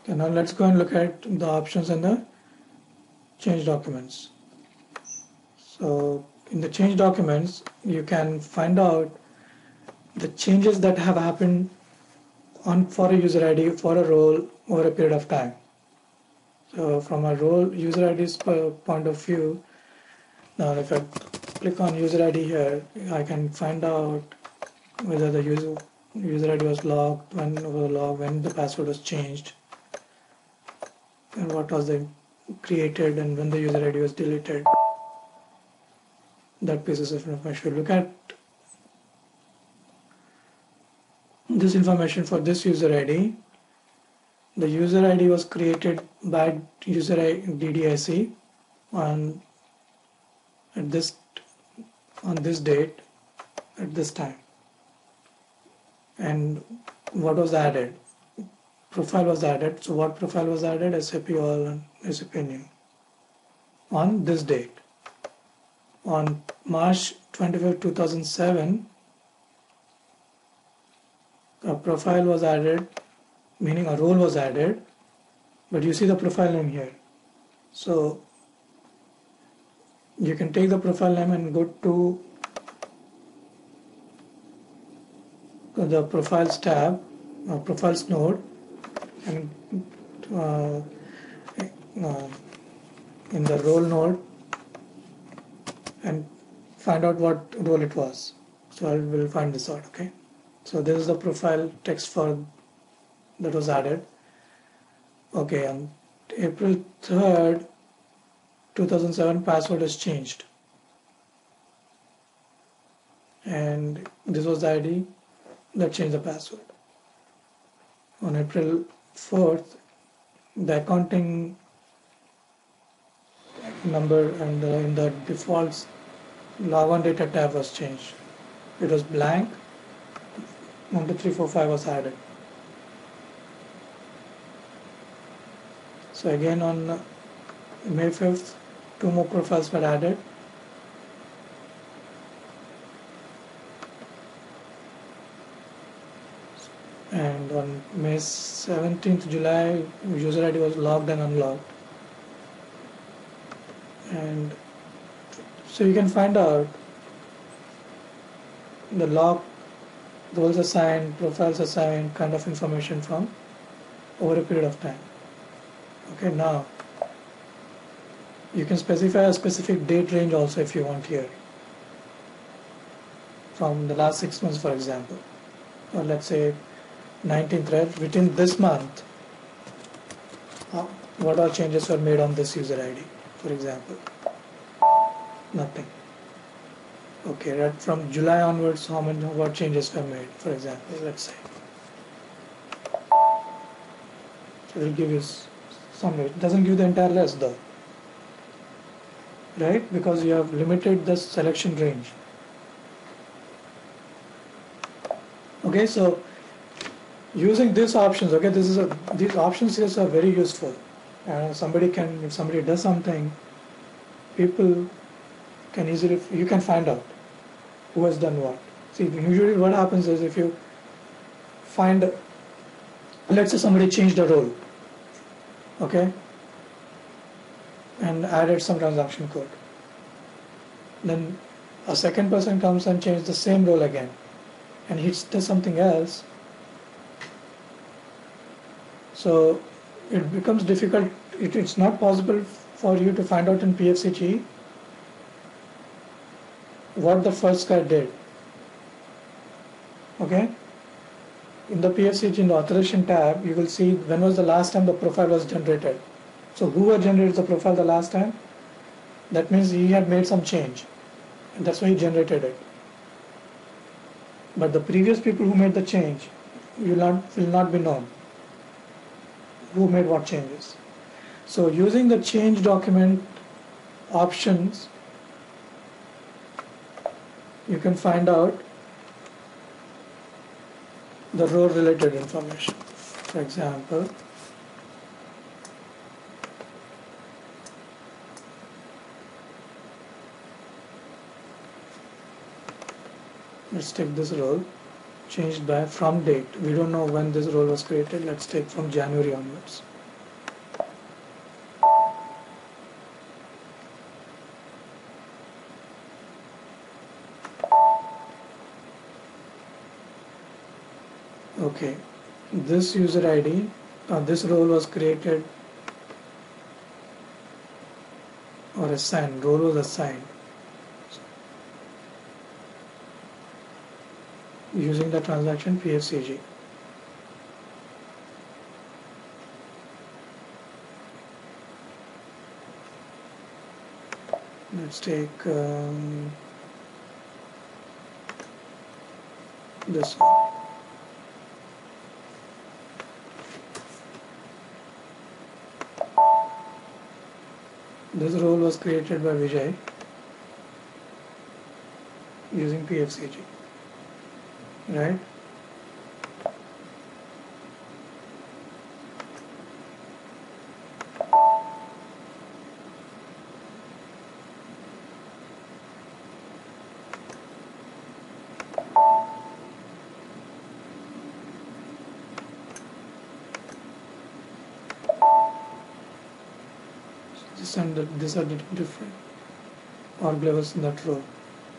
Okay, now let's go and look at the options in the change documents. So in the change documents, you can find out the changes that have happened on for a user ID for a role over a period of time. So from a role user ID's point of view, now if I click on user ID here, I can find out whether the user ID was logged, when the password was changed, and what was the created, and when the user ID was deleted. That pieces of information. Look at this information for this user ID. The user ID was created by user DDIC on this date at this time. And what was added? Profile was added. So what profile was added? SAP all and SAP new on this date. On March 25, 2007, a profile was added, meaning a role was added, but you see the profile name here. So you can take the profile name and go to the profiles tab, profiles node, and in the role node and find out what role it was. So I will find this out. Okay, so this is the profile text for that was added. Okay, on April 3rd 2007, password is changed, and this was the ID that changed the password. On April 4th, the accounting number and in the defaults logon data tab was changed. It was blank. 1 2 3 4 5 was added. So again on May 5th, 2 more profiles were added. And on May 17th, July, user ID was logged and unlocked. And so you can find out the log, roles assigned, profiles assigned, kind of information from over a period of time. Okay, now you can specify a specific date range also if you want here, from the last 6 months, for example, or let's say 19th, right? Within this month, what all changes were made on this user ID, for example? Nothing. Okay, right from July onwards, what changes were made, for example, let's say. So it will give you some. It doesn't give the entire list though, right? Because you have limited the selection range. Okay, so using these options, okay, these options here are very useful. If somebody does something, people can easily, you can find out who has done what. See, usually what happens is if you find, let's say somebody changed a role, okay, and added some transaction code. Then a second person comes and changes the same role again, and he does something else. So it becomes difficult. It's not possible for you to find out in PFCG what the first guy did. Okay? In the PFCG, in the authorization tab, you will see when was the last time the profile was generated. So whoever generated the profile the last time, that means he had made some change, and that's why he generated it. But the previous people who made the change will not be known who made what changes. So using the change document options, you can find out the row related information. For example, let's take this role, changed by from date. We don't know when this role was created. Let's take from January onwards. Okay, this user ID, this role was created or assigned, role was assigned using the transaction PFCG. Let's take this one. This role was created by Vijay using PFCG, right? This and these are the different org levels in that row.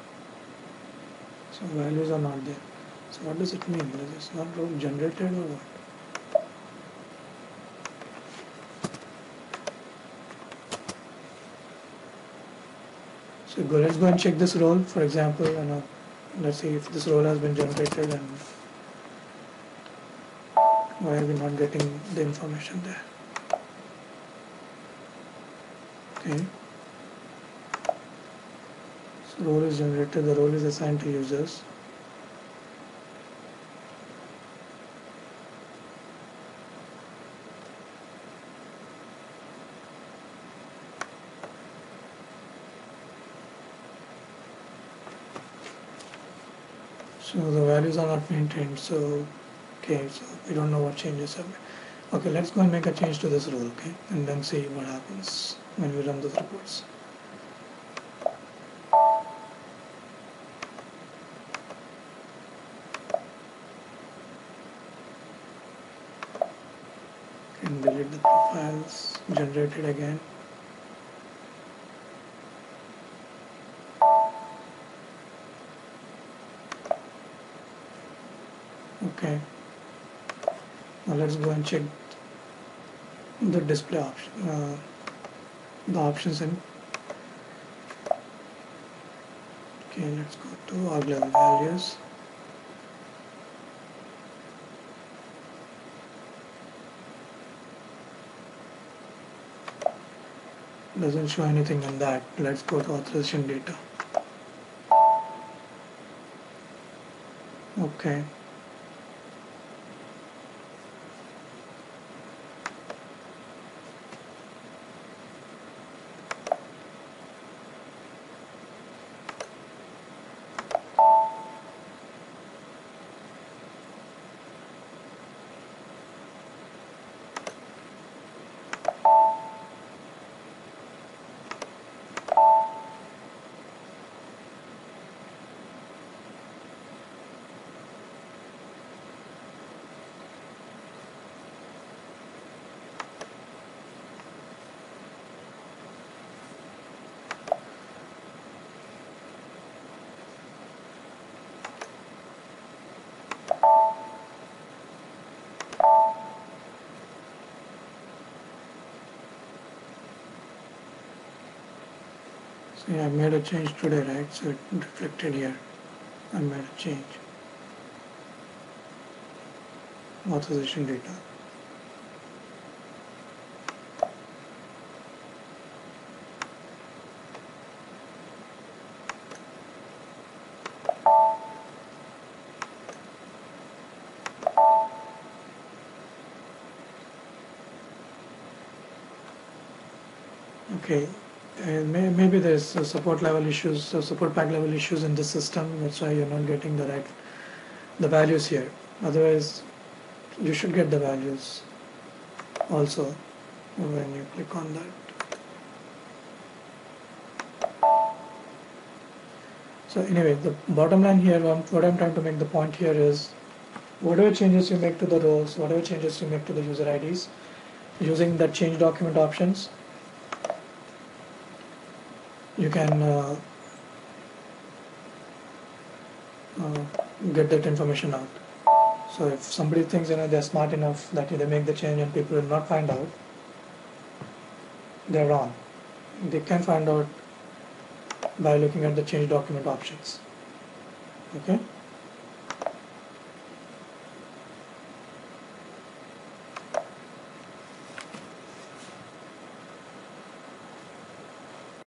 So values are not there. So what does it mean? Is this not row generated or what? So let's go and check this role. For example, let's see if this role has been generated and why are we not getting the information there. Okay. So role is generated, the role is assigned to users. So the values are not maintained. So okay, so we don't know what changes have been. Okay, let's go and make a change to this role, okay, and then see what happens when we run those reports. And delete the profiles, generate it again. Okay. Now let's go and check the display option, the options in. Okay, let's go to org level values. Doesn't show anything in that. Let's go to authorization data. Okay. So yeah, I made a change today, right? So it reflected here. I made a change. Authorization data. Okay, and maybe there's support level issues, support pack level issues in the system. That's why you're not getting the values here. Otherwise, you should get the values also when you click on that. So anyway, the bottom line here, what I'm trying to make the point here is, whatever changes you make to the roles, whatever changes you make to the user IDs, using the change document options, you can get that information out. So if somebody thinks they're smart enough that they make the change and people will not find out, they're wrong. They can find out by looking at the change document options. Okay.